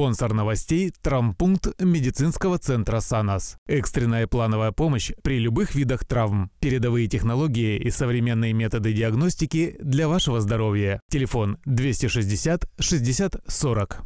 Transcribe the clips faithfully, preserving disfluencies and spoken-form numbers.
Спонсор новостей – травмпункт медицинского центра «Санас». Экстренная плановая помощь при любых видах травм. Передовые технологии и современные методы диагностики для вашего здоровья. Телефон двести шестьдесят шестьдесят сорок.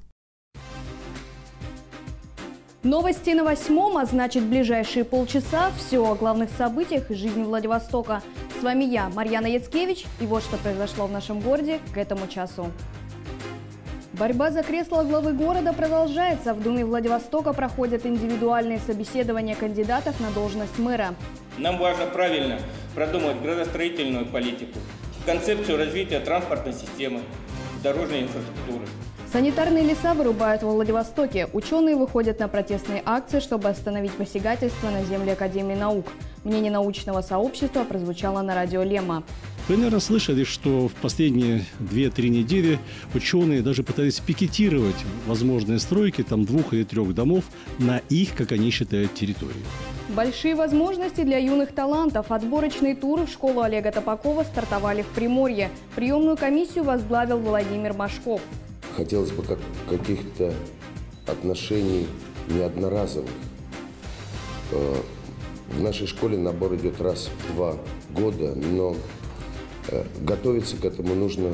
Новости на восьмом, а значит ближайшие полчаса. Все о главных событиях из жизни Владивостока. С вами я, Марьяна Яцкевич, и вот что произошло в нашем городе к этому часу. Борьба за кресло главы города продолжается. В Думе Владивостока проходят индивидуальные собеседования кандидатов на должность мэра. Нам важно правильно продумать градостроительную политику, концепцию развития транспортной системы, дорожной инфраструктуры. Санитарные леса вырубают во Владивостоке. Ученые выходят на протестные акции, чтобы остановить посягательство на земли Академии наук. Мнение научного сообщества прозвучало на радио Лема. Вы, наверное, слышали, что в последние две-три недели ученые даже пытались пикетировать возможные стройки там двух или трех домов на их, как они считают, территории. Большие возможности для юных талантов. Отборочные туры в школу Олега Топакова стартовали в Приморье. Приемную комиссию возглавил Владимир Машков. Хотелось бы как, каких-то отношений не одноразовых. В нашей школе набор идет раз в два года, но готовиться к этому нужно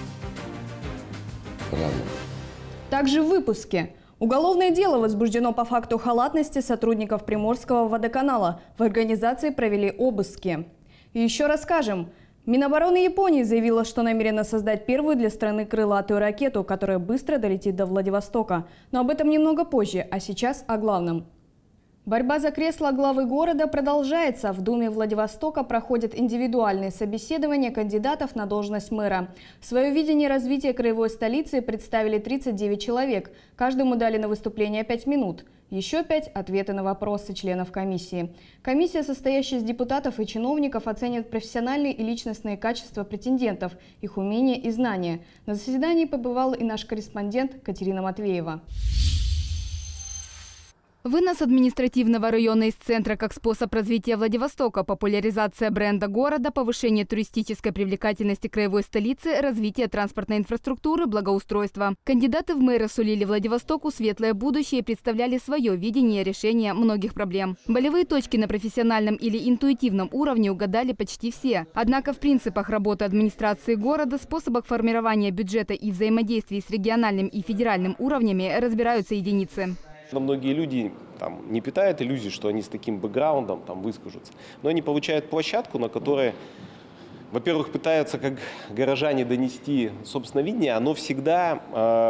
рано. Также в выпуске. Уголовное дело возбуждено по факту халатности сотрудников Приморского водоканала. В организации провели обыски. И еще расскажем. Минобороны Японии заявила, что намерена создать первую для страны крылатую ракету, которая быстро долетит до Владивостока. Но об этом немного позже, а сейчас о главном. Борьба за кресло главы города продолжается. В Думе Владивостока проходят индивидуальные собеседования кандидатов на должность мэра. Свое видение развития краевой столицы представили тридцать девять человек. Каждому дали на выступление пять минут. Еще пять – ответы на вопросы членов комиссии. Комиссия, состоящая из депутатов и чиновников, оценит профессиональные и личностные качества претендентов, их умения и знания. На заседании побывал и наш корреспондент Катерина Матвеева. Вынос административного района из центра как способ развития Владивостока, популяризация бренда города, повышение туристической привлекательности краевой столицы, развитие транспортной инфраструктуры, благоустройства. Кандидаты в мэры сулили Владивостоку светлое будущее и представляли свое видение решения многих проблем. Болевые точки на профессиональном или интуитивном уровне угадали почти все. Однако в принципах работы администрации города, способах формирования бюджета и взаимодействии с региональным и федеральным уровнями разбираются единицы. Многие люди там, не питают иллюзий, что они с таким бэкграундом там, выскажутся. Но они получают площадку, на которой, во-первых, пытаются как горожане донести собственное видение. Оно всегда,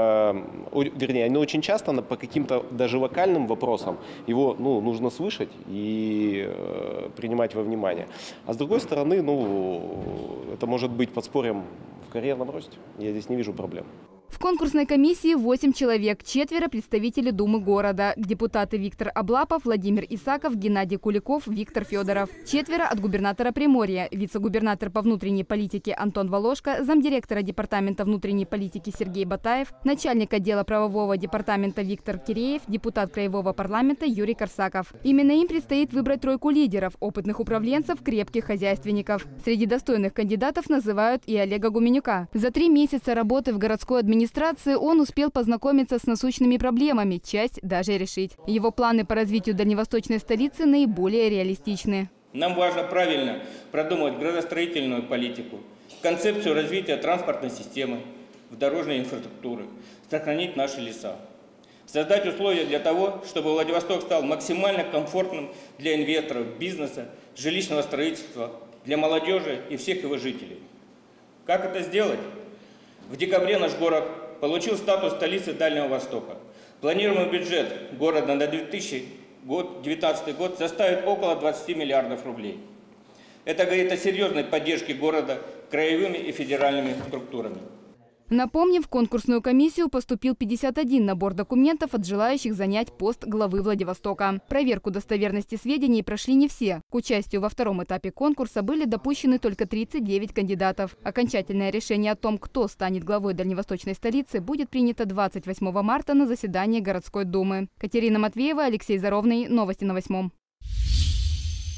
э, вернее, оно очень часто по каким-то даже локальным вопросам его ну, нужно слышать и э, принимать во внимание. А с другой стороны, ну, это может быть подспорьем в карьерном росте. Я здесь не вижу проблем. В конкурсной комиссии восемь человек, четверо представители Думы города. Депутаты Виктор Облапов, Владимир Исаков, Геннадий Куликов, Виктор Федоров. Четверо от губернатора Приморья, вице-губернатор по внутренней политике Антон Волошко, замдиректора департамента внутренней политики Сергей Батаев, начальник отдела правового департамента Виктор Киреев, депутат краевого парламента Юрий Корсаков. Именно им предстоит выбрать тройку лидеров, опытных управленцев, крепких хозяйственников. Среди достойных кандидатов называют и Олега Гуменюка. За три месяца работы в городской администрации администрации он успел познакомиться с насущными проблемами, часть даже решить. Его планы по развитию дальневосточной столицы наиболее реалистичны. Нам важно правильно продумать градостроительную политику, концепцию развития транспортной системы, дорожной инфраструктуры, сохранить наши леса. Создать условия для того, чтобы Владивосток стал максимально комфортным для инвесторов, бизнеса, жилищного строительства, для молодежи и всех его жителей. Как это сделать? В декабре наш город получил статус столицы Дальнего Востока. Планируемый бюджет города на две тысячи девятнадцатый год составит около двадцати миллиардов рублей. Это говорит о серьезной поддержке города краевыми и федеральными структурами. Напомним, в конкурсную комиссию поступил пятьдесят один набор документов от желающих занять пост главы Владивостока. Проверку достоверности сведений прошли не все. К участию во втором этапе конкурса были допущены только тридцать девять кандидатов. Окончательное решение о том, кто станет главой дальневосточной столицы, будет принято двадцать восьмого марта на заседании городской думы. Катерина Матвеева, Алексей Заровный. Новости на восьмом.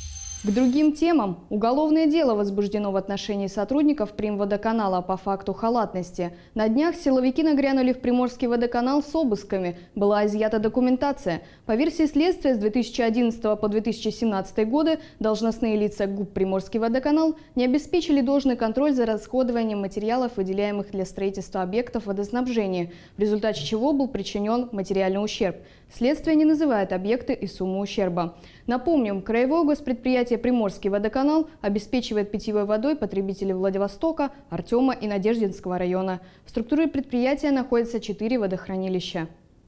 К другим темам. Уголовное дело возбуждено в отношении сотрудников Примводоканала по факту халатности. На днях силовики нагрянули в Приморский водоканал с обысками. Была изъята документация. По версии следствия, с две тысячи одиннадцатого по две тысячи семнадцатый годы должностные лица ГУП «Приморский водоканал» не обеспечили должный контроль за расходованием материалов, выделяемых для строительства объектов водоснабжения, в результате чего был причинен материальный ущерб. Следствие не называет объекты и сумму ущерба. Напомним, краевое госпредприятие «Приморский водоканал» обеспечивает питьевой водой потребителей Владивостока, Артема и Надеждинского района. В структуре предприятия находятся четыре водохранилища.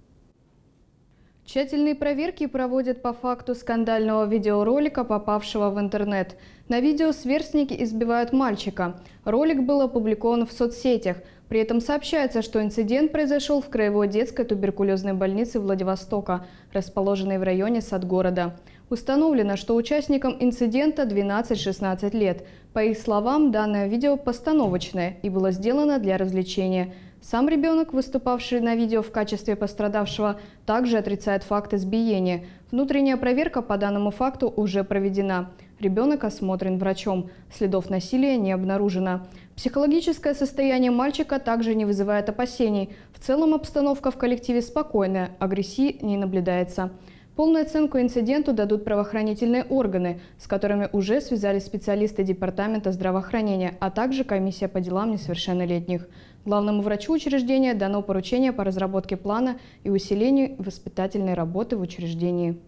Тщательные проверки проводят по факту скандального видеоролика, попавшего в интернет. На видео сверстники избивают мальчика. Ролик был опубликован в соцсетях. При этом сообщается, что инцидент произошел в краевой детской туберкулезной больнице Владивостока, расположенной в районе Садгорода. Установлено, что участникам инцидента двенадцать-шестнадцать лет. По их словам, данное видео постановочное и было сделано для развлечения. Сам ребенок, выступавший на видео в качестве пострадавшего, также отрицает факт избиения. Внутренняя проверка по данному факту уже проведена. Ребенок осмотрен врачом. Следов насилия не обнаружено. Психологическое состояние мальчика также не вызывает опасений. В целом обстановка в коллективе спокойная, агрессии не наблюдается. Полную оценку инциденту дадут правоохранительные органы, с которыми уже связались специалисты Департамента здравоохранения, а также комиссия по делам несовершеннолетних. Главному врачу учреждения дано поручение по разработке плана и усилению воспитательной работы в учреждении.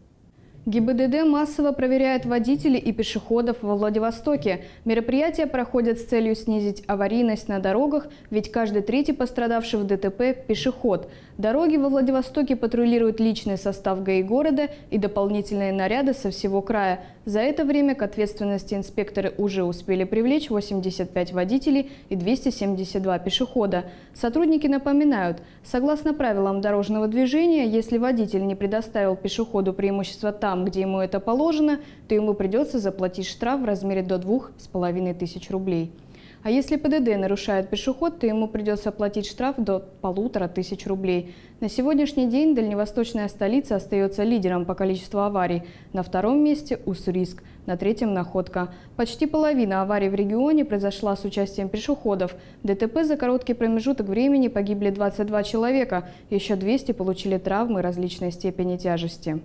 ГИБДД массово проверяет водителей и пешеходов во Владивостоке. Мероприятия проходят с целью снизить аварийность на дорогах, ведь каждый третий пострадавший в ДТП – пешеход. Дороги во Владивостоке патрулирует личный состав ГАИ города и дополнительные наряды со всего края. За это время к ответственности инспекторы уже успели привлечь восемьдесят пять водителей и двести семьдесят два пешехода. Сотрудники напоминают, согласно правилам дорожного движения, если водитель не предоставил пешеходу преимущество там, где ему это положено, то ему придется заплатить штраф в размере до двух с половиной тысяч рублей. А если ПДД нарушает пешеход, то ему придется платить штраф до полутора тысяч рублей. На сегодняшний день дальневосточная столица остается лидером по количеству аварий. На втором месте Уссурийск, на третьем Находка. Почти половина аварий в регионе произошла с участием пешеходов. В ДТП за короткий промежуток времени погибли двадцать два человека, еще двести получили травмы различной степени тяжести.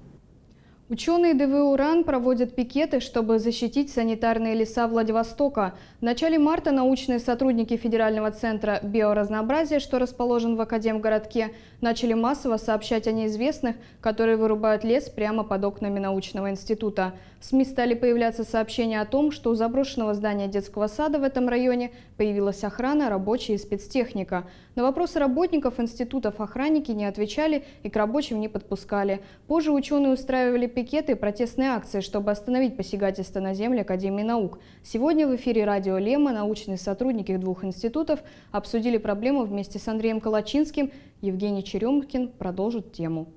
Ученые ДВО РАН проводят пикеты, чтобы защитить санитарные леса Владивостока. В начале марта научные сотрудники Федерального центра биоразнообразия, что расположен в Академгородке, начали массово сообщать о неизвестных, которые вырубают лес прямо под окнами научного института. В СМИ стали появляться сообщения о том, что у заброшенного здания детского сада в этом районе появилась охрана, рабочие и спецтехника. На вопросы работников институтов охранники не отвечали и к рабочим не подпускали. Позже ученые устраивали пикеты и протестные акции, чтобы остановить посягательство на земли Академии наук. Сегодня в эфире радио Лема научные сотрудники двух институтов обсудили проблему вместе с Андреем Калачинским. Евгений Черемкин продолжит тему.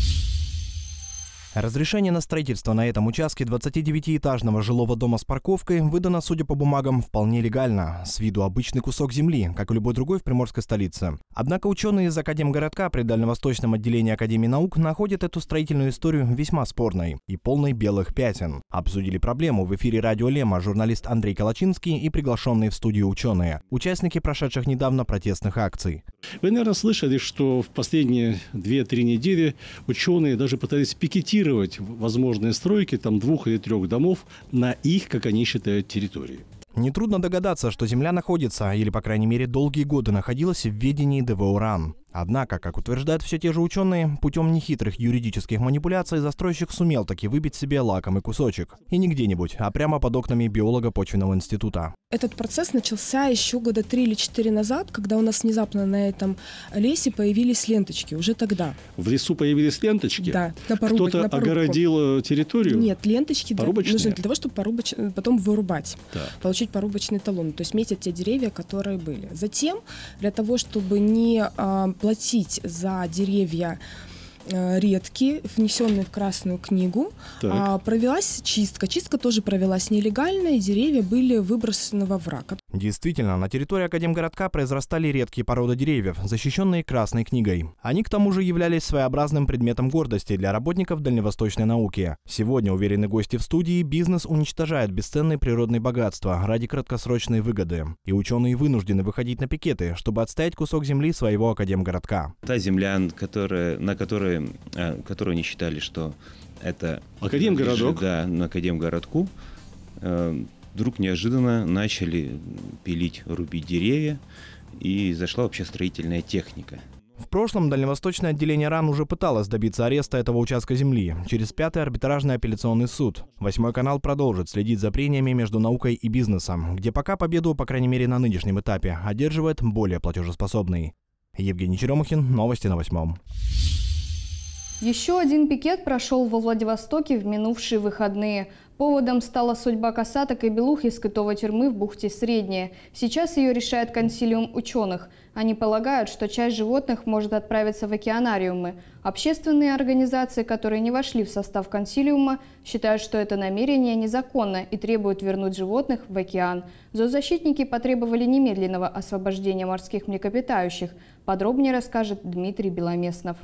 Разрешение на строительство на этом участке двадцатидевятиэтажного жилого дома с парковкой выдано, судя по бумагам, вполне легально. С виду обычный кусок земли, как и любой другой в приморской столице. Однако ученые из Академгородка при дальневосточном отделении Академии наук находят эту строительную историю весьма спорной и полной белых пятен. Обсудили проблему в эфире радио Лема журналист Андрей Калачинский и приглашенные в студию ученые, участники прошедших недавно протестных акций. Вы, наверное, слышали, что в последние две-три недели ученые даже пытались пикетировать возможные стройки там двух или трех домов на их, как они считают, территории. Нетрудно догадаться, что земля находится, или, по крайней мере, долгие годы находилась в ведении ДВО РАН. Однако, как утверждают все те же ученые, путем нехитрых юридических манипуляций застройщик сумел таки выбить себе лакомый кусочек. И не где-нибудь, а прямо под окнами биолого-почвенного института. Этот процесс начался еще года три или четыре назад, когда у нас внезапно на этом лесе появились ленточки, уже тогда. В лесу появились ленточки? Да. На поруб... Кто-то на огородил территорию? Нет, ленточки для... нужны для того, чтобы порубач... потом вырубать, да. Получить порубочный талон, то есть метить те деревья, которые были. Затем, для того, чтобы не а, платить за деревья редкие, внесенные в Красную книгу. А, провелась чистка. Чистка тоже провелась нелегально, и деревья были выброшены во враг. Действительно, на территории Академгородка произрастали редкие породы деревьев, защищенные Красной книгой. Они, к тому же, являлись своеобразным предметом гордости для работников дальневосточной науки. Сегодня, уверены гости в студии, бизнес уничтожает бесценные природные богатства ради краткосрочной выгоды. И ученые вынуждены выходить на пикеты, чтобы отстоять кусок земли своего Академгородка. Та земля, которая, на которой, которую они считали, что это Академгородок, да, на Академгородку, вдруг неожиданно начали пилить, рубить деревья, и зашла вообще строительная техника. В прошлом дальневосточное отделение РАН уже пыталось добиться ареста этого участка земли через пятый арбитражный апелляционный суд. Восьмой канал продолжит следить за прениями между наукой и бизнесом, где пока победу, по крайней мере на нынешнем этапе, одерживает более платежеспособный. Евгений Черемухин, новости на Восьмом. Еще один пикет прошел во Владивостоке в минувшие выходные. Поводом стала судьба касаток и белух из китовой тюрьмы в бухте Средняя. Сейчас ее решает консилиум ученых. Они полагают, что часть животных может отправиться в океанариумы. Общественные организации, которые не вошли в состав консилиума, считают, что это намерение незаконно и требуют вернуть животных в океан. Зоозащитники потребовали немедленного освобождения морских млекопитающих. Подробнее расскажет Дмитрий Беломеснов.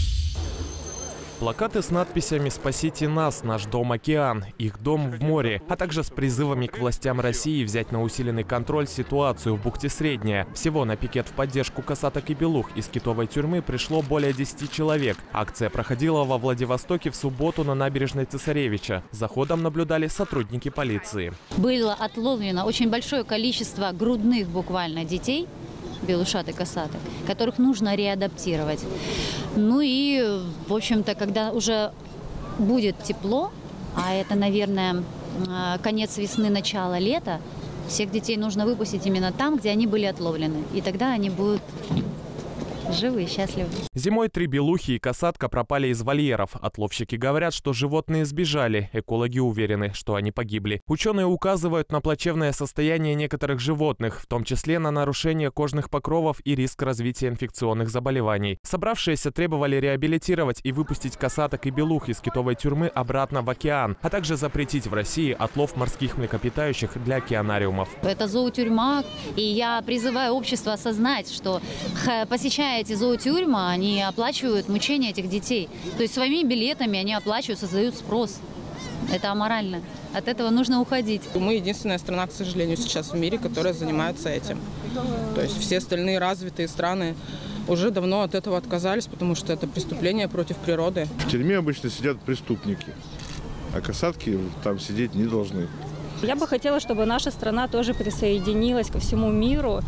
Плакаты с надписями «Спасите нас, наш дом океан», «Их дом в море», а также с призывами к властям России взять на усиленный контроль ситуацию в бухте Средняя. Всего на пикет в поддержку касаток и белух из китовой тюрьмы пришло более десяти человек. Акция проходила во Владивостоке в субботу на набережной Цесаревича. За ходом наблюдали сотрудники полиции. Было отловлено очень большое количество грудных буквально детей, белушат и касаток, которых нужно реадаптировать. Ну и, в общем-то, когда уже будет тепло, а это, наверное, конец весны, начало лета, всех детей нужно выпустить именно там, где они были отловлены. И тогда они будут живы и счастливы. Зимой три белухи и касатка пропали из вольеров. Отловщики говорят, что животные сбежали. Экологи уверены, что они погибли. Ученые указывают на плачевное состояние некоторых животных, в том числе на нарушение кожных покровов и риск развития инфекционных заболеваний. Собравшиеся требовали реабилитировать и выпустить касаток и белух из китовой тюрьмы обратно в океан, а также запретить в России отлов морских млекопитающих для океанариумов. Это зоотюрьма, и я призываю общество осознать, что, посещая эти зоотюрьмы, они оплачивают мучения этих детей. То есть своими билетами они оплачивают, создают спрос. Это аморально. От этого нужно уходить. Мы единственная страна, к сожалению, сейчас в мире, которая занимается этим. То есть все остальные развитые страны уже давно от этого отказались, потому что это преступление против природы. В тюрьме обычно сидят преступники, а касатки там сидеть не должны. Я бы хотела, чтобы наша страна тоже присоединилась ко всему миру,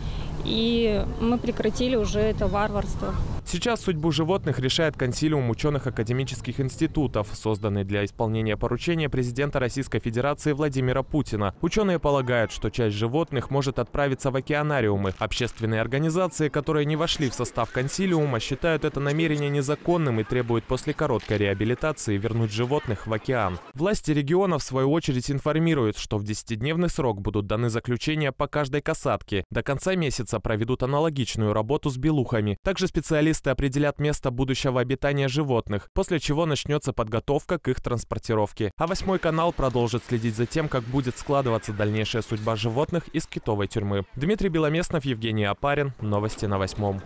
и мы прекратили уже это варварство. Сейчас судьбу животных решает консилиум ученых академических институтов, созданный для исполнения поручения президента Российской Федерации Владимира Путина. Ученые полагают, что часть животных может отправиться в океанариумы. Общественные организации, которые не вошли в состав консилиума, считают это намерение незаконным и требуют после короткой реабилитации вернуть животных в океан. Власти региона, в свою очередь, информируют, что в десятидневный срок будут даны заключения по каждой касатке. До конца месяца проведут аналогичную работу с белухами. Также специалисты определят место будущего обитания животных, после чего начнется подготовка к их транспортировке. А Восьмой канал продолжит следить за тем, как будет складываться дальнейшая судьба животных из китовой тюрьмы. Дмитрий Беломеснов, Евгений Апарин. Новости на Восьмом.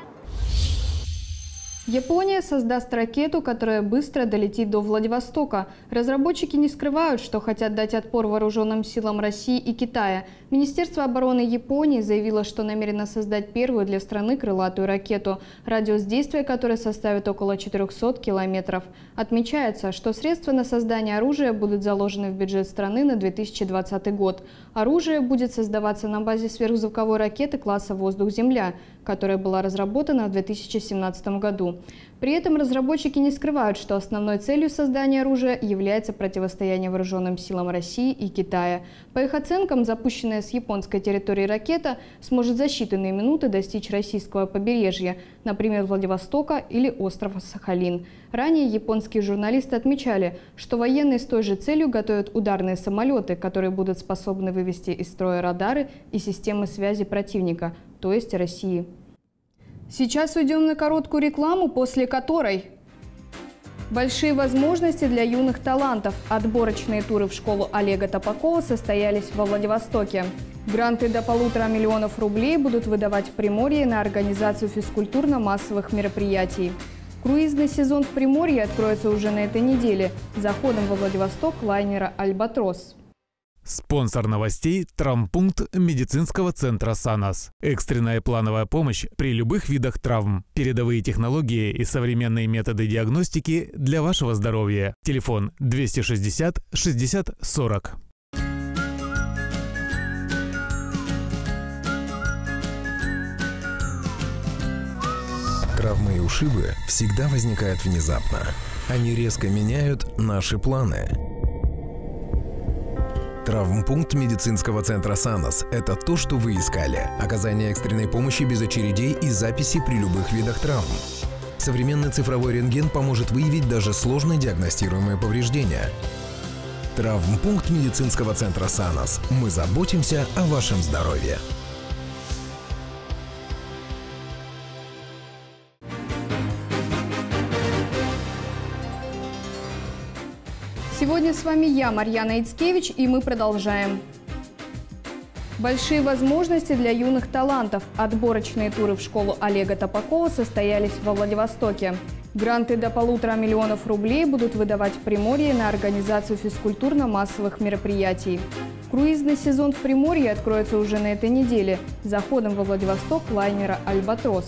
Япония создаст ракету, которая быстро долетит до Владивостока. Разработчики не скрывают, что хотят дать отпор вооруженным силам России и Китая. Министерство обороны Японии заявило, что намерено создать первую для страны крылатую ракету, радиус действия которой составит около четырёхсот километров. Отмечается, что средства на создание оружия будут заложены в бюджет страны на две тысячи двадцатый год. Оружие будет создаваться на базе сверхзвуковой ракеты класса «Воздух-Земля», которая была разработана в две тысячи семнадцатом году. При этом разработчики не скрывают, что основной целью создания оружия является противостояние вооруженным силам России и Китая. По их оценкам, запущенная с японской территории ракета сможет за считанные минуты достичь российского побережья, например, Владивостока или острова Сахалин. Ранее японские журналисты отмечали, что военные с той же целью готовят ударные самолеты, которые будут способны вывести из строя радары и системы связи противника, то есть России. Сейчас уйдем на короткую рекламу, после которой... Большие возможности для юных талантов. Отборочные туры в школу Олега Топакова состоялись во Владивостоке. Гранты до полутора миллионов рублей будут выдавать в Приморье на организацию физкультурно-массовых мероприятий. Круизный сезон в Приморье откроется уже на этой неделе заходом во Владивосток лайнера «Альбатрос». Спонсор новостей – травмпункт медицинского центра «Санас». Экстренная плановая помощь при любых видах травм. Передовые технологии и современные методы диагностики для вашего здоровья. Телефон двести шестьдесят шестьдесят сорок. Травмы и ушибы всегда возникают внезапно. Они резко меняют наши планы. Травмпункт медицинского центра «Санас» – это то, что вы искали. Оказание экстренной помощи без очередей и записи при любых видах травм. Современный цифровой рентген поможет выявить даже сложно диагностируемые повреждения. Травмпункт медицинского центра «Санас». Мы заботимся о вашем здоровье. Сегодня с вами я, Марьяна Ицкевич, и мы продолжаем. Большие возможности для юных талантов. Отборочные туры в школу Олега Топакова состоялись во Владивостоке. Гранты до полутора миллионов рублей будут выдавать в Приморье на организацию физкультурно-массовых мероприятий. Круизный сезон в Приморье откроется уже на этой неделе заходом во Владивосток лайнера «Альбатрос».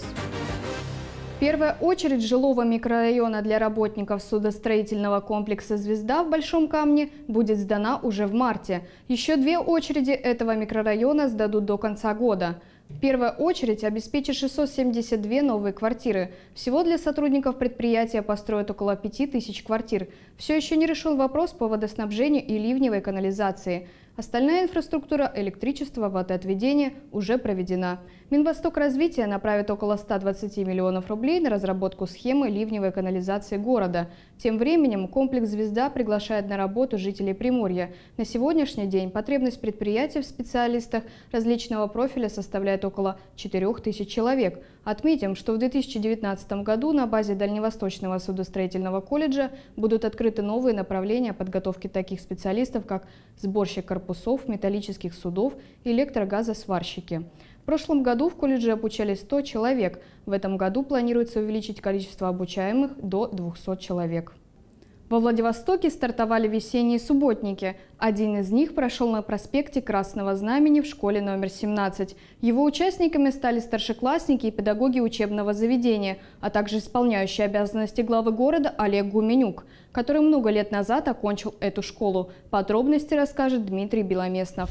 Первая очередь жилого микрорайона для работников судостроительного комплекса «Звезда» в Большом Камне будет сдана уже в марте. Еще две очереди этого микрорайона сдадут до конца года. Первая очередь обеспечит шестьсот семьдесят две новые квартиры. Всего для сотрудников предприятия построят около пяти тысяч квартир. Все еще не решен вопрос по водоснабжению и ливневой канализации. Остальная инфраструктура, электричество, водоотведение уже проведена. Минвостокразвитие направит около ста двадцати миллионов рублей на разработку схемы ливневой канализации города. Тем временем комплекс «Звезда» приглашает на работу жителей Приморья. На сегодняшний день потребность предприятия в специалистах различного профиля составляет около четырёх тысяч человек. Отметим, что в две тысячи девятнадцатом году на базе Дальневосточного судостроительного колледжа будут открыты новые направления подготовки таких специалистов, как сборщик корпусов, металлических судов, электрогазосварщики. В прошлом году в колледже обучались сто человек. В этом году планируется увеличить количество обучаемых до двухсот человек. Во Владивостоке стартовали весенние субботники. Один из них прошел на проспекте Красного Знамени в школе номер семнадцать. Его участниками стали старшеклассники и педагоги учебного заведения, а также исполняющий обязанности главы города Олег Гуменюк, который много лет назад окончил эту школу. Подробности расскажет Дмитрий Беломеснов.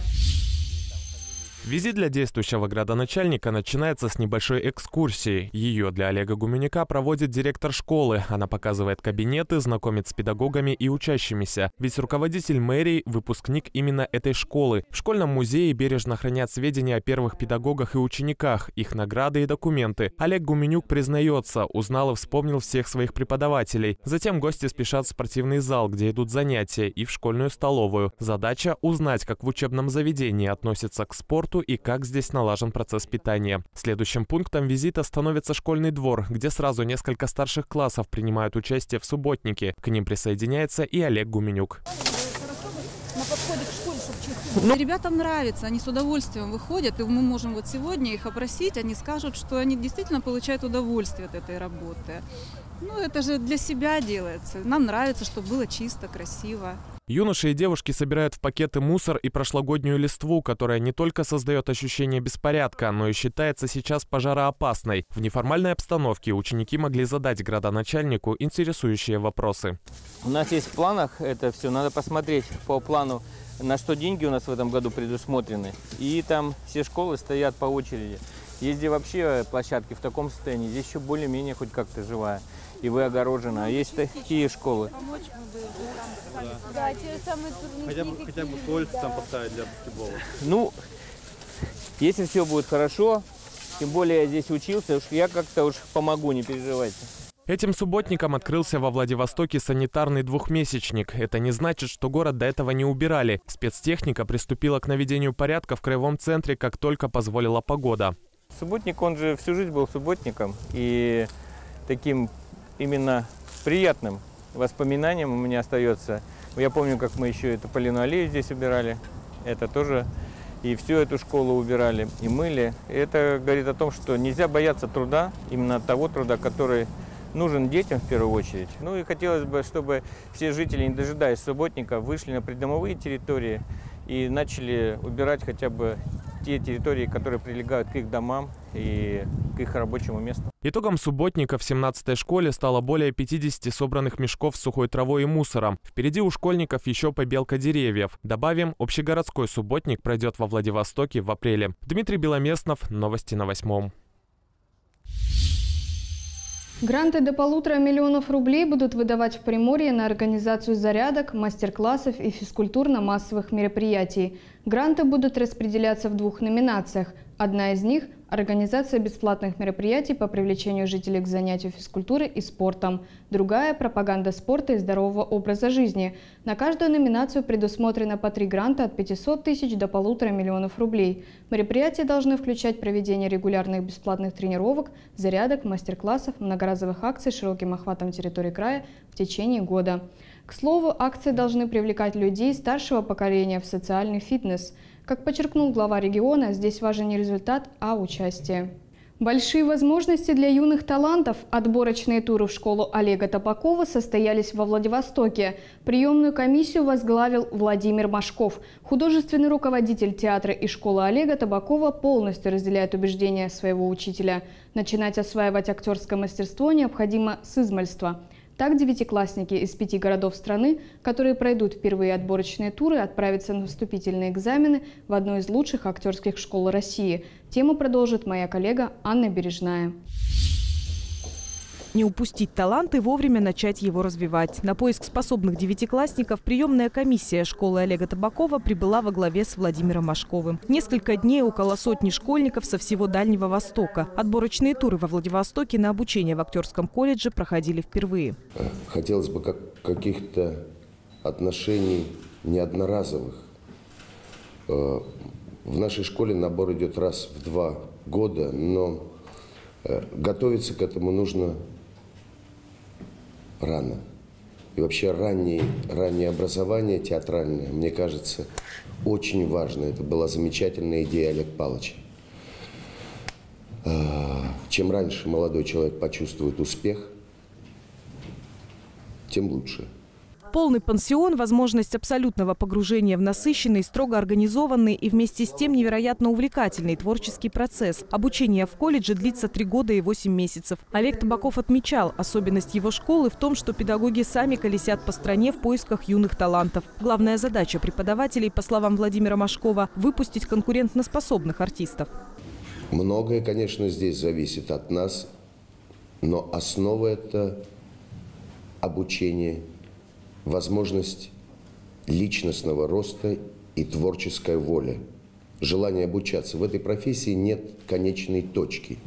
Визит для действующего градоначальника начинается с небольшой экскурсии. Ее для Олега Гуменюка проводит директор школы. Она показывает кабинеты, знакомит с педагогами и учащимися. Ведь руководитель мэрии – выпускник именно этой школы. В школьном музее бережно хранят сведения о первых педагогах и учениках, их награды и документы. Олег Гуменюк признается, узнал и вспомнил всех своих преподавателей. Затем гости спешат в спортивный зал, где идут занятия, и в школьную столовую. Задача – узнать, как в учебном заведении относятся к спорту и как здесь налажен процесс питания. Следующим пунктом визита становится школьный двор, где сразу несколько старших классов принимают участие в субботнике. К ним присоединяется и Олег Гуменюк. Ну, ребятам нравится, они с удовольствием выходят, и мы можем вот сегодня их опросить, они скажут, что они действительно получают удовольствие от этой работы. Ну, это же для себя делается. Нам нравится, чтобы было чисто, красиво. Юноши и девушки собирают в пакеты мусор и прошлогоднюю листву, которая не только создает ощущение беспорядка, но и считается сейчас пожароопасной. В неформальной обстановке ученики могли задать градоначальнику интересующие вопросы. У нас есть в планах это все, надо посмотреть по плану, на что деньги у нас в этом году предусмотрены. И там все школы стоят по очереди. Есть где вообще площадки в таком состоянии, здесь еще более-менее хоть как-то живая. И вы огорожены. А есть такие школы. Да, те самые турники. Хотя бы, хотя бы кольца там поставить для баскетбола. Ну, если все будет хорошо, тем более я здесь учился, уж я как-то уж помогу, не переживайте. Этим субботником открылся во Владивостоке санитарный двухмесячник. Это не значит, что город до этого не убирали. Спецтехника приступила к наведению порядка в краевом центре, как только позволила погода. Субботник, он же всю жизнь был субботником. И таким именно приятным воспоминанием у меня остается. Я помню, как мы еще эту Полину аллею здесь убирали. Это тоже. И всю эту школу убирали и мыли. И это говорит о том, что нельзя бояться труда, именно того труда, который нужен детям в первую очередь. Ну и хотелось бы, чтобы все жители, не дожидаясь субботника, вышли на придомовые территории и начали убирать хотя бы те территории, которые прилегают к их домам и к их рабочему месту. Итогом субботника в семнадцатой школе стало более пятидесяти собранных мешков с сухой травой и мусором. Впереди у школьников еще побелка деревьев. Добавим, общегородской субботник пройдет во Владивостоке в апреле. Дмитрий Беломеснов, новости на восьмом. Гранты до полутора миллионов рублей будут выдавать в Приморье на организацию зарядок, мастер-классов и физкультурно-массовых мероприятий. Гранты будут распределяться в двух номинациях. Одна из них – организация бесплатных мероприятий по привлечению жителей к занятию физкультурой и спортом. Другая – пропаганда спорта и здорового образа жизни. На каждую номинацию предусмотрено по три гранта от пятисот тысяч до полутора миллионов рублей. Мероприятия должны включать проведение регулярных бесплатных тренировок, зарядок, мастер-классов, многоразовых акций с широким охватом территории края в течение года. К слову, акции должны привлекать людей старшего поколения в социальный фитнес. Как подчеркнул глава региона, здесь важен не результат, а участие. Большие возможности для юных талантов. Отборочные туры в школу Олега Табакова состоялись во Владивостоке. Приемную комиссию возглавил Владимир Машков. Художественный руководитель театра и школы Олега Табакова полностью разделяет убеждения своего учителя. Начинать осваивать актерское мастерство необходимо с измальства. Так, девятиклассники из пяти городов страны, которые пройдут впервые отборочные туры, отправятся на вступительные экзамены в одну из лучших актерских школ России. Тему продолжит моя коллега Анна Бережная. Не упустить талант и вовремя начать его развивать. На поиск способных девятиклассников приемная комиссия школы Олега Табакова прибыла во главе с Владимиром Машковым. Несколько дней около сотни школьников со всего Дальнего Востока. Отборочные туры во Владивостоке на обучение в актерском колледже проходили впервые. Хотелось бы как каких-то отношений не одноразовых. В нашей школе набор идет раз в два года, но готовиться к этому нужно рано. И вообще раннее, раннее образование театральное, мне кажется, очень важно. Это была замечательная идея Олега Павловича. Чем раньше молодой человек почувствует успех, тем лучше. Полный пансион, возможность абсолютного погружения в насыщенный, строго организованный и вместе с тем невероятно увлекательный творческий процесс. Обучение в колледже длится три года и восемь месяцев. Олег Табаков отмечал, особенность его школы в том, что педагоги сами колесят по стране в поисках юных талантов. Главная задача преподавателей, по словам Владимира Машкова, выпустить конкурентоспособных артистов. Многое, конечно, здесь зависит от нас, но основа – это обучение, возможность личностного роста и творческая воля, желание обучаться. В этой профессии нет конечной точки.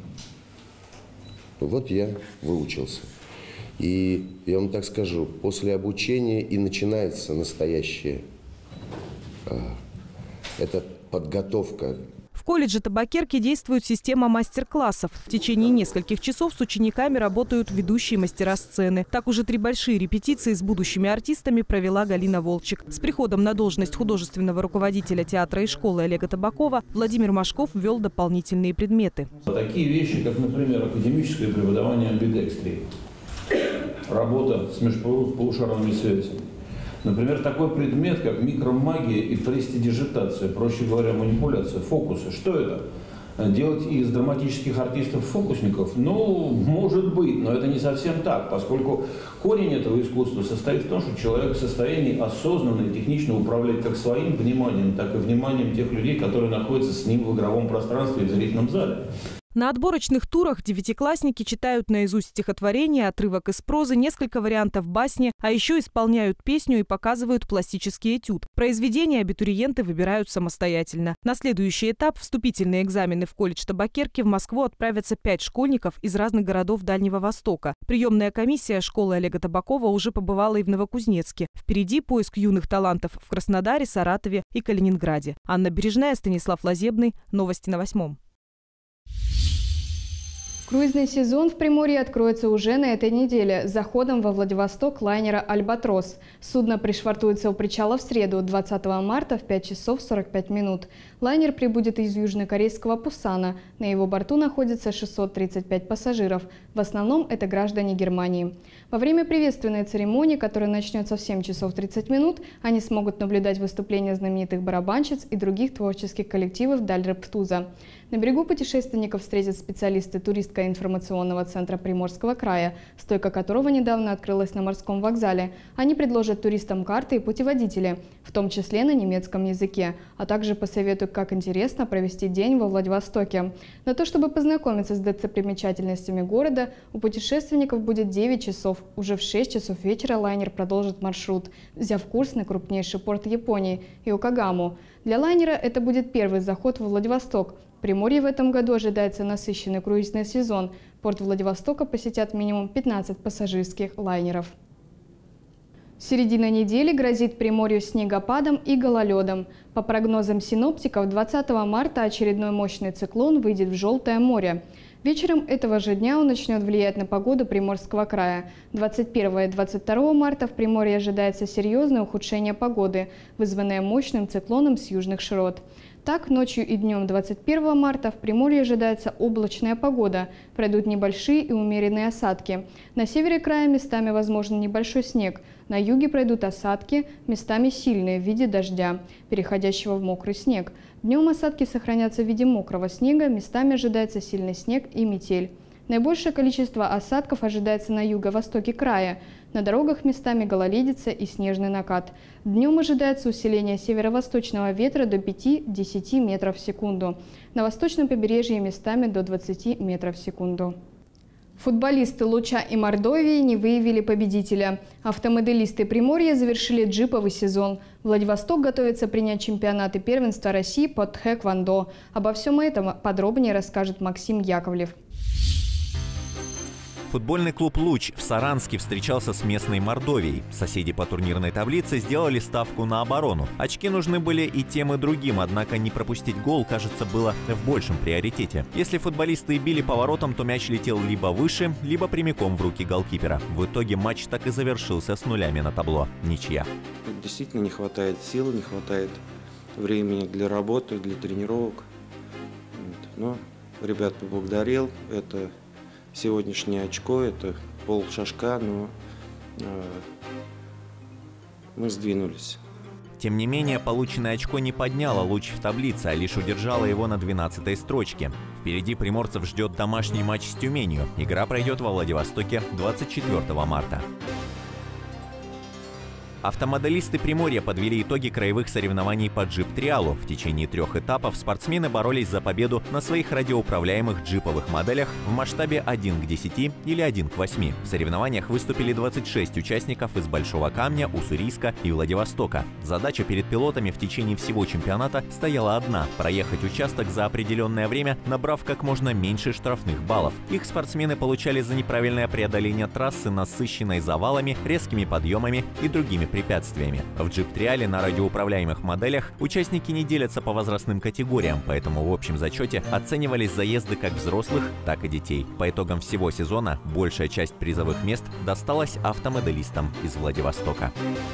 Вот я выучился. И я вам так скажу, после обучения и начинается настоящая э, это подготовка. В колледже табакерки действует система мастер-классов. В течение нескольких часов с учениками работают ведущие мастера сцены. Так уже три большие репетиции с будущими артистами провела Галина Волчек. С приходом на должность художественного руководителя театра и школы Олега Табакова Владимир Машков ввел дополнительные предметы. Такие вещи, как, например, академическое преподавание амбидекстрии, работа с межполушарными связями. Например, такой предмет, как микромагия и престидижитация, проще говоря, манипуляция, фокусы. Что это? Делать из драматических артистов фокусников? Ну, может быть, но это не совсем так, поскольку корень этого искусства состоит в том, что человек в состоянии осознанно и технично управлять как своим вниманием, так и вниманием тех людей, которые находятся с ним в игровом пространстве и в зрительном зале. На отборочных турах девятиклассники читают наизусть стихотворение, отрывок из прозы, несколько вариантов басни, а еще исполняют песню и показывают пластический этюд. Произведения абитуриенты выбирают самостоятельно. На следующий этап – вступительные экзамены в колледж табакерки в Москву отправятся пять школьников из разных городов Дальнего Востока. Приемная комиссия школы Олега Табакова уже побывала и в Новокузнецке. Впереди поиск юных талантов в Краснодаре, Саратове и Калининграде. Анна Бережная, Станислав Лазебный. Новости на восьмом. Круизный сезон в Приморье откроется уже на этой неделе с заходом во Владивосток лайнера «Альбатрос». Судно пришвартуется у причала в среду, двадцатого марта в пять часов сорок пять минут. Лайнер прибудет из южнокорейского Пусана. На его борту находится шестьсот тридцать пять пассажиров. В основном это граждане Германии. Во время приветственной церемонии, которая начнется в семь часов тридцать минут, они смогут наблюдать выступления знаменитых барабанщиц и других творческих коллективов Дальрептуза. На берегу путешественников встретят специалисты туристско-информационного центра Приморского края, стойка которого недавно открылась на морском вокзале. Они предложат туристам карты и путеводители, в том числе на немецком языке, а также посоветуют, как интересно провести день во Владивостоке. На то, чтобы познакомиться с достопримечательностями города, у путешественников будет девять часов. Уже в шесть часов вечера лайнер продолжит маршрут, взяв курс на крупнейший порт Японии – Йокогаму. Для лайнера это будет первый заход во Владивосток. В Приморье в этом году ожидается насыщенный круизный сезон. Порт Владивостока посетят минимум пятнадцать пассажирских лайнеров. Середина недели грозит Приморью снегопадом и гололедом. По прогнозам синоптиков, двадцатого марта очередной мощный циклон выйдет в Желтое море. Вечером этого же дня он начнет влиять на погоду Приморского края. двадцать первого и двадцать второго марта в Приморье ожидается серьезное ухудшение погоды, вызванное мощным циклоном с южных широт. Так, ночью и днем двадцать первого марта в Приморье ожидается облачная погода. Пройдут небольшие и умеренные осадки. На севере края местами возможен небольшой снег. На юге пройдут осадки, местами сильные в виде дождя, переходящего в мокрый снег. Днем осадки сохранятся в виде мокрого снега, местами ожидается сильный снег и метель. Наибольшее количество осадков ожидается на юго-востоке края. На дорогах местами гололедица и снежный накат. Днем ожидается усиление северо-восточного ветра до пяти-десяти метров в секунду. На восточном побережье местами до двадцати метров в секунду. Футболисты Луча и Мордовии не выявили победителя. Автомоделисты Приморья завершили джиповый сезон. Владивосток готовится принять чемпионаты первенства России по тхэквондо. Обо всем этом подробнее расскажет Максим Яковлев. Футбольный клуб «Луч» в Саранске встречался с местной Мордовией. Соседи по турнирной таблице сделали ставку на оборону. Очки нужны были и тем, и другим, однако не пропустить гол, кажется, было в большем приоритете. Если футболисты били поворотом, то мяч летел либо выше, либо прямиком в руки голкипера. В итоге матч так и завершился с нулями на табло. Ничья. Действительно не хватает сил, не хватает времени для работы, для тренировок. Но ребят поблагодарил. Это сегодняшнее очко, это пол шажка, но э, мы сдвинулись. Тем не менее, полученное очко не подняло Луч в таблице, а лишь удержало его на двенадцатой строчке. Впереди приморцев ждет домашний матч с Тюменью. Игра пройдет во Владивостоке двадцать четвёртого марта. Автомоделисты Приморья подвели итоги краевых соревнований по джип-триалу. В течение трех этапов спортсмены боролись за победу на своих радиоуправляемых джиповых моделях в масштабе один к десяти или один к восьми. В соревнованиях выступили двадцать шесть участников из Большого Камня, Уссурийска и Владивостока. Задача перед пилотами в течение всего чемпионата стояла одна – проехать участок за определенное время, набрав как можно меньше штрафных баллов. Их спортсмены получали за неправильное преодоление трассы, насыщенной завалами, резкими подъемами и другими препятствиями. В джип-триале на радиоуправляемых моделях участники не делятся по возрастным категориям, поэтому в общем зачете оценивались заезды как взрослых, так и детей. По итогам всего сезона большая часть призовых мест досталась автомоделистам из Владивостока.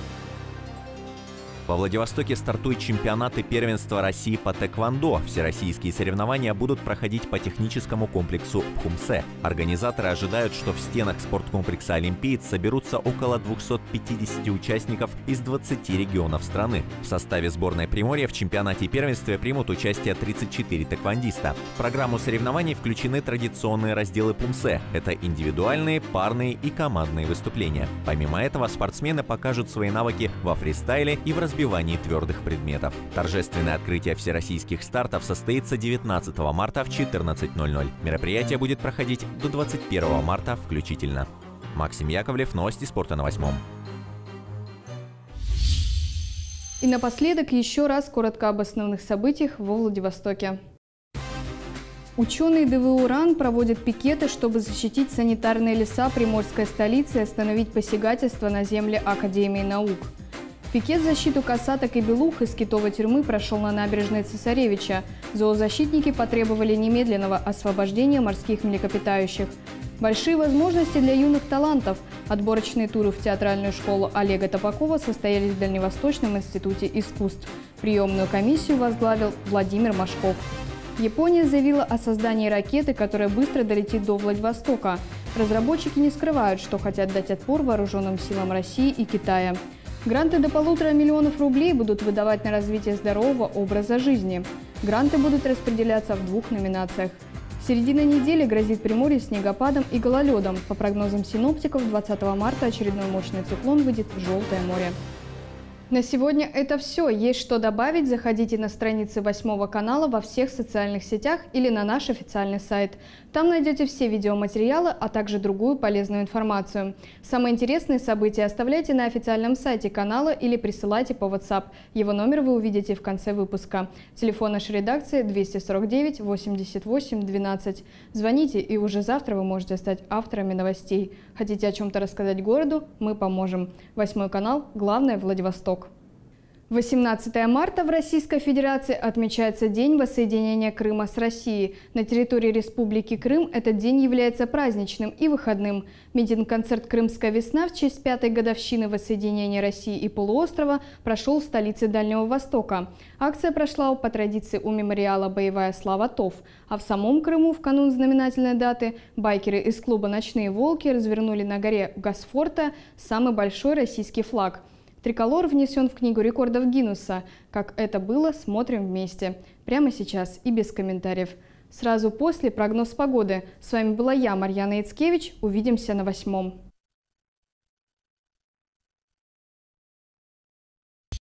Во Владивостоке стартуют чемпионаты первенства России по тхэквондо. Всероссийские соревнования будут проходить по техническому комплексу Пхумсе. Организаторы ожидают, что в стенах спорткомплекса «Олимпиец» соберутся около двухсот пятидесяти участников из двадцати регионов страны. В составе сборной Приморья в чемпионате и первенстве примут участие тридцать четыре тхэквондиста. В программу соревнований включены традиционные разделы Пхумсе. Это индивидуальные, парные и командные выступления. Помимо этого, спортсмены покажут свои навыки во фристайле и в разбивании разбивании твердых предметов. Торжественное открытие всероссийских стартов состоится девятнадцатого марта в четырнадцать ноль ноль. Мероприятие будет проходить до двадцать первого марта включительно. Максим Яковлев, новости спорта на восьмом. И напоследок еще раз коротко об основных событиях во Владивостоке. Ученые ДВУ РАН проводят пикеты, чтобы защитить санитарные леса приморской столицы и остановить посягательство на земли Академии наук. Пикет в защиту касаток и белух из китовой тюрьмы прошел на набережной Цесаревича. Зоозащитники потребовали немедленного освобождения морских млекопитающих. Большие возможности для юных талантов. Отборочные туры в театральную школу Олега Топакова состоялись в Дальневосточном институте искусств. Приемную комиссию возглавил Владимир Машков. Япония заявила о создании ракеты, которая быстро долетит до Владивостока. Разработчики не скрывают, что хотят дать отпор вооруженным силам России и Китая. Гранты до полутора миллионов рублей будут выдавать на развитие здорового образа жизни. Гранты будут распределяться в двух номинациях. Середина недели грозит Приморью снегопадом и гололедом. По прогнозам синоптиков, двадцатого марта очередной мощный циклон выйдет в Желтое море. На сегодня это все. Есть что добавить? Заходите на страницы восьмого канала во всех социальных сетях или на наш официальный сайт. Там найдете все видеоматериалы, а также другую полезную информацию. Самые интересные события оставляйте на официальном сайте канала или присылайте по WhatsApp. Его номер вы увидите в конце выпуска. Телефон нашей редакции двести сорок девять восемьдесят восемь двенадцать. Звоните, и уже завтра вы можете стать авторами новостей. Хотите о чем-то рассказать городу? Мы поможем. Восьмой канал. Главное – Владивосток. восемнадцатого марта в Российской Федерации отмечается День воссоединения Крыма с Россией. На территории Республики Крым этот день является праздничным и выходным. Митинг-концерт «Крымская весна» в честь пятой годовщины воссоединения России и полуострова прошел в столице Дальнего Востока. Акция прошла по традиции у мемориала «Боевая слава ТОВ». А в самом Крыму в канун знаменательной даты байкеры из клуба «Ночные волки» развернули на горе Гасфорта самый большой российский флаг. Триколор внесен в Книгу рекордов Гиннесса. Как это было, смотрим вместе. Прямо сейчас и без комментариев. Сразу после прогноз погоды. С вами была я, Марьяна Яцкевич. Увидимся на восьмом.